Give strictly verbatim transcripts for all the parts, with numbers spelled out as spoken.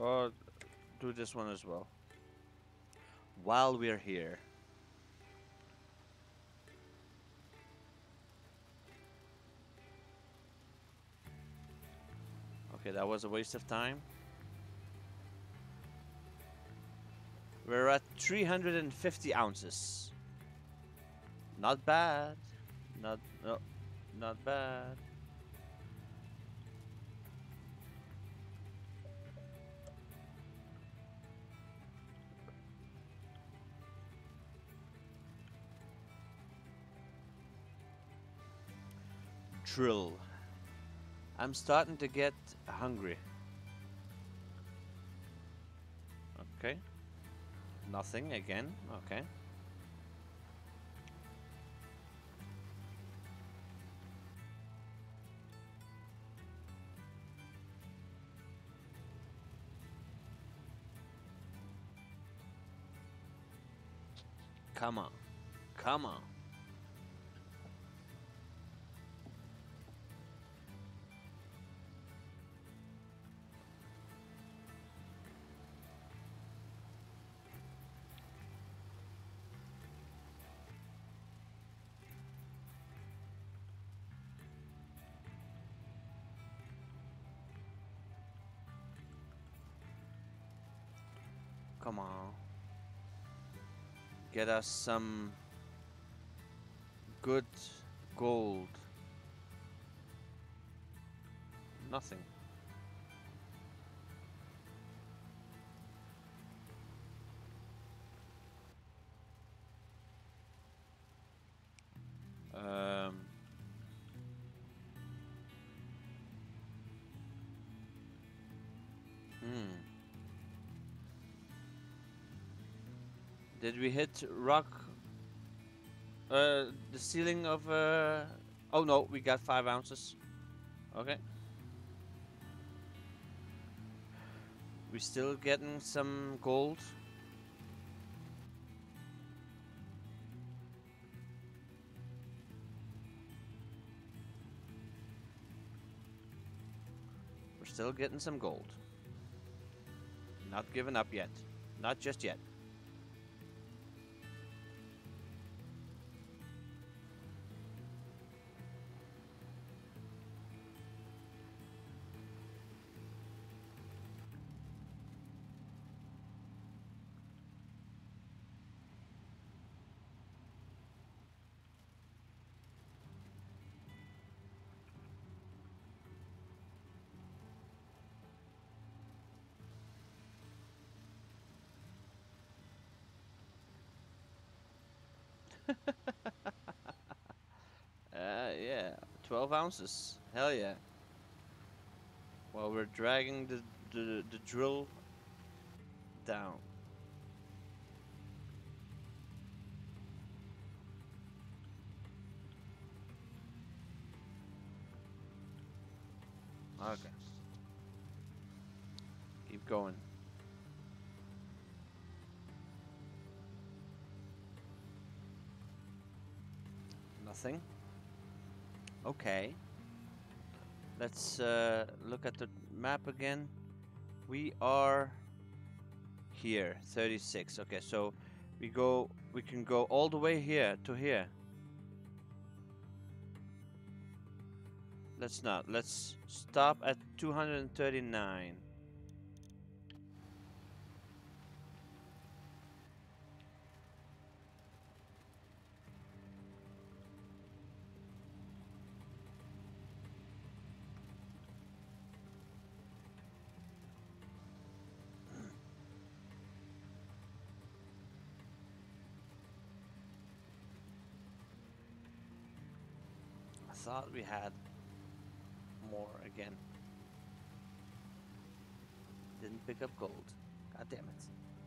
Or do this one as well. While we're here. Okay, that was a waste of time. We're at three hundred fifty ounces. Not bad. Not no, not bad. Drill. I'm starting to get hungry. Okay. Nothing again. Okay. Come on. Come on. Come on. Get us some good gold. Nothing. Um. Hmm. Did we hit rock? Uh, the ceiling of. Uh... Oh no, we got five ounces. Okay. We still getting some gold. We're still getting some gold. Not giving up yet. Not just yet. Uh, yeah, twelve ounces. Hell yeah. While we're dragging the, the, the drill down. Okay. Keep going. Nothing. Okay. Let's uh, look at the map again. We are here, thirty-six. Okay, so we go. We can go all the way here to here. Let's not. Let's stop at two hundred thirty-nine. I thought we had more again. Didn't pick up gold. God damn it.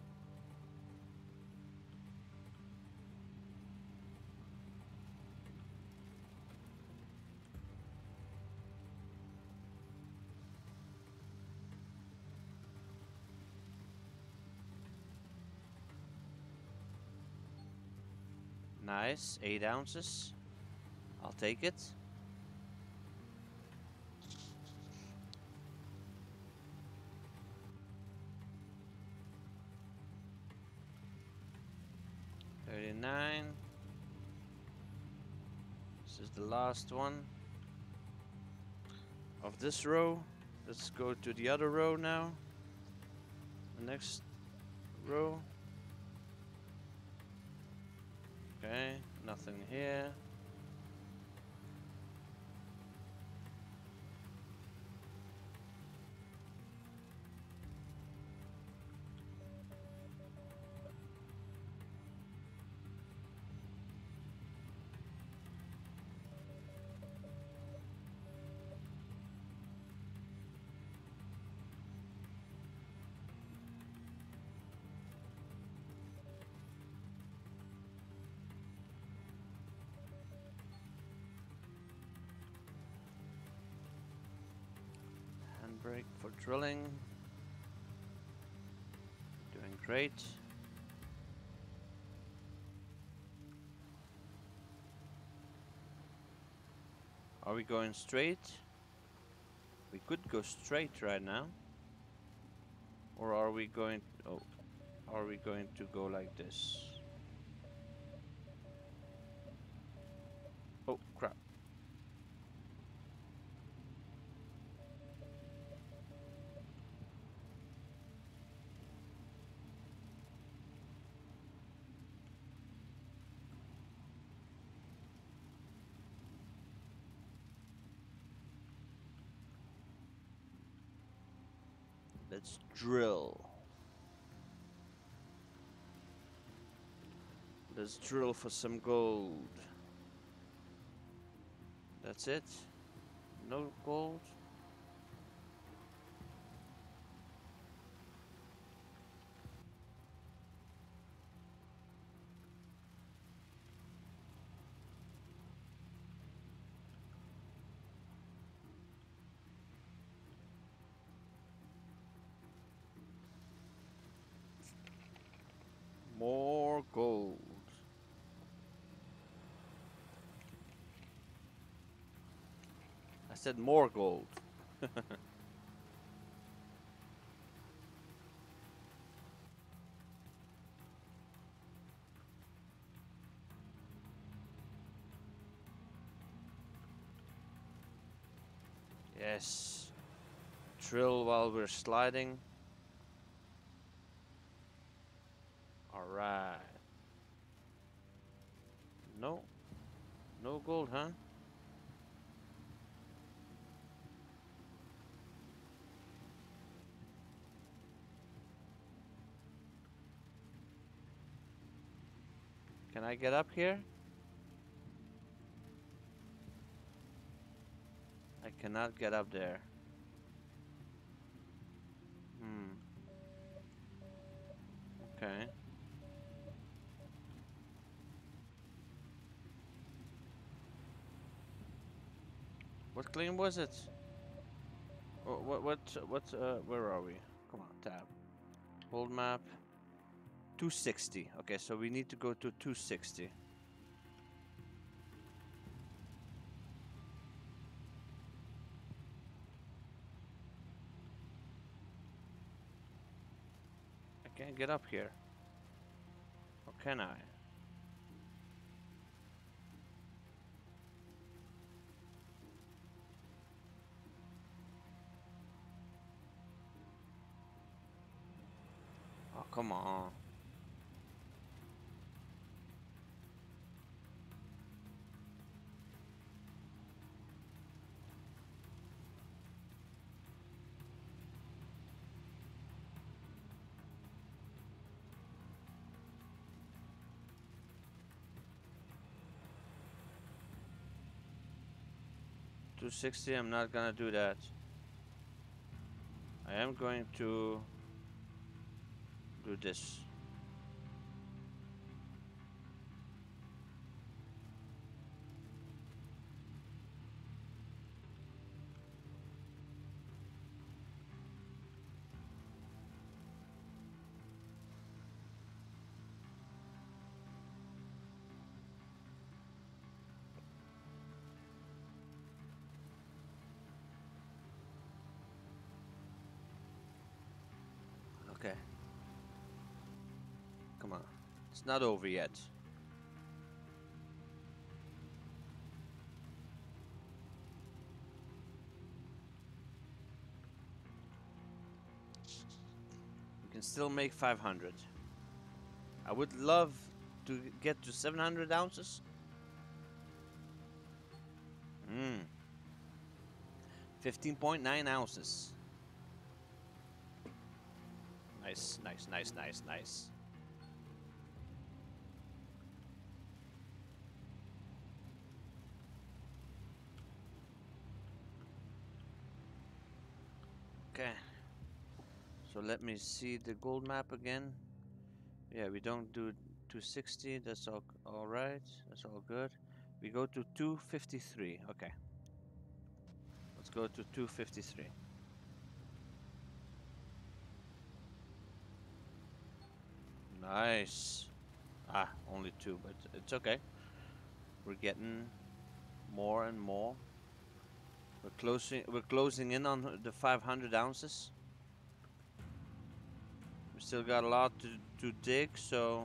Nice, eight ounces. I'll take it. twenty-nine. This is the last one of this row. Let's go to the other row now. The next row. Okay, nothing here. Handbrake for drilling. Doing great. Are we going straight? We could go straight right now. Or are we going oh are we going to go like this? Oh crap. Let's drill. Let's drill for some gold. That's it? No gold? More gold. I said more gold. Yes. Drill while we're sliding. Alright. No. No gold, huh? Can I get up here? I cannot get up there. Hmm. Okay. What claim was it? What, what, what, what, uh, where are we? Come on, tab. Hold map. two sixty. Okay, so we need to go to two sixty. I can't get up here. Or can I? Oh, come on. two sixty, I'm not gonna do that. I am going to do this. Okay. Come on. It's not over yet. We can still make five hundred. I would love to get to seven hundred ounces. Hmm. fifteen point nine ounces. Nice, nice, nice, nice, nice. Okay. So let me see the gold map again. Yeah, we don't do two sixty. That's all all right. That's all good. We go to two fifty-three. Okay. Let's go to two fifty-three. Nice. Ah, only two, but it's okay. We're getting more and more. We're closing. We're closing in on the five hundred ounces. We still got a lot to to dig, so.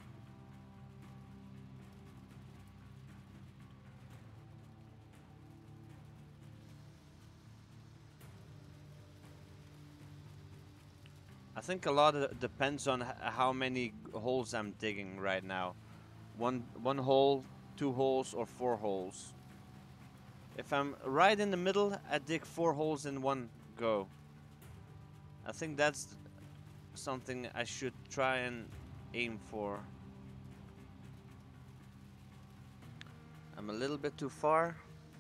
I think a lot of it depends on how many holes I'm digging right now. One one hole, two holes, or four holes. If I'm right in the middle, I dig four holes in one go. I think that's something I should try and aim for. I'm a little bit too far.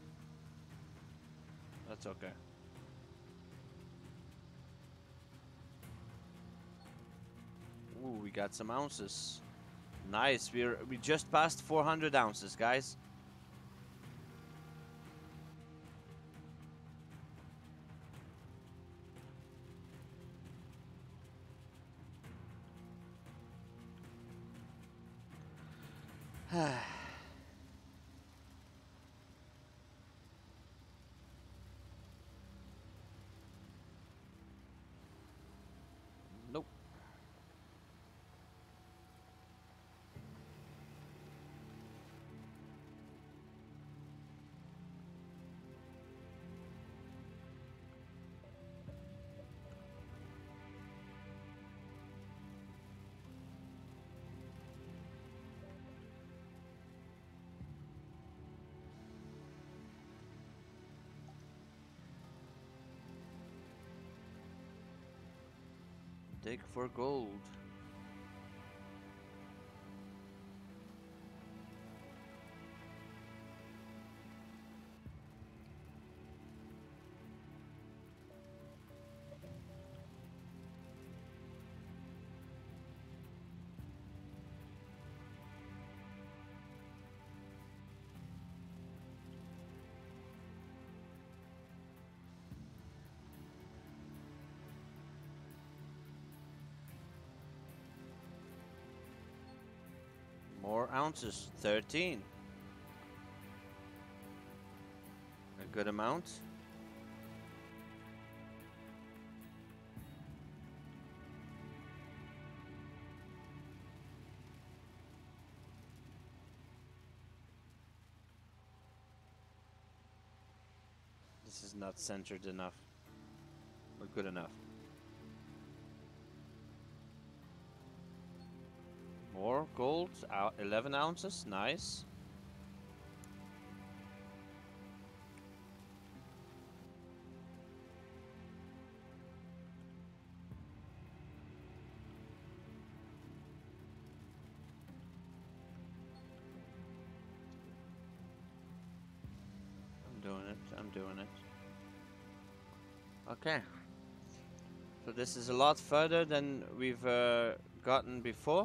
That's okay. Ooh, we got some ounces. Nice. We're we just passed four hundred ounces, guys. Nope. Dig for gold. More ounces. thirteen. A good amount. This is not centered enough, but good enough. More gold, eleven ounces, nice. I'm doing it, I'm doing it. Okay. So this is a lot further than we've uh, gotten before.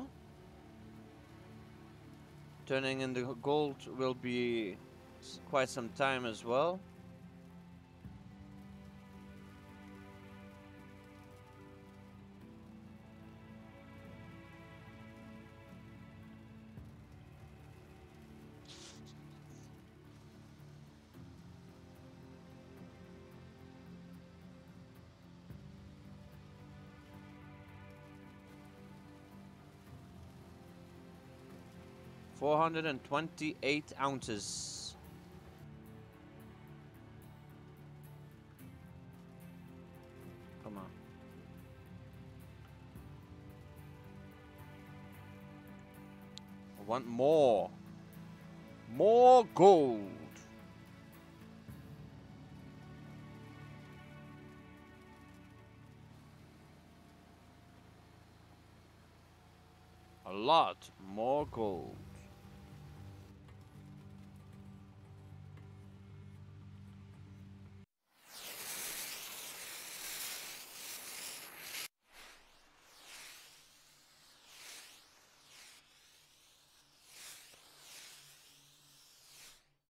Turning in the gold will be quite some time as well. four hundred twenty-eight ounces. Come on. I want more. More gold. A lot more gold.